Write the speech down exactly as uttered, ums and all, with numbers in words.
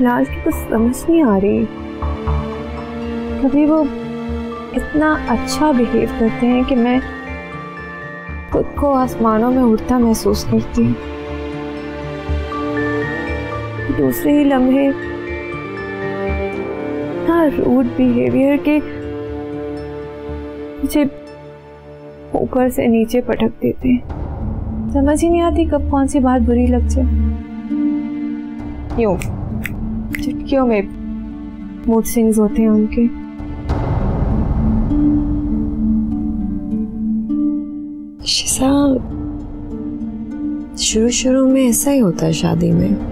लाल की कुछ समझ नहीं आ रही। कभी वो इतना अच्छा बिहेव करते हैं कि मैं खुद को आसमानों में उड़ता महसूस करती हूँ। दूसरे ही लम्हे ना रूड बिहेवियर के मुझे ऊपर से नीचे पटक देते हैं। समझ ही नहीं आती कब कौन सी बात बुरी लग जाए। यूं चुटकियों में मूड स्विंग्स होते हैं उनके। शिसा, शुरू शुरू में ऐसा ही होता है शादी में।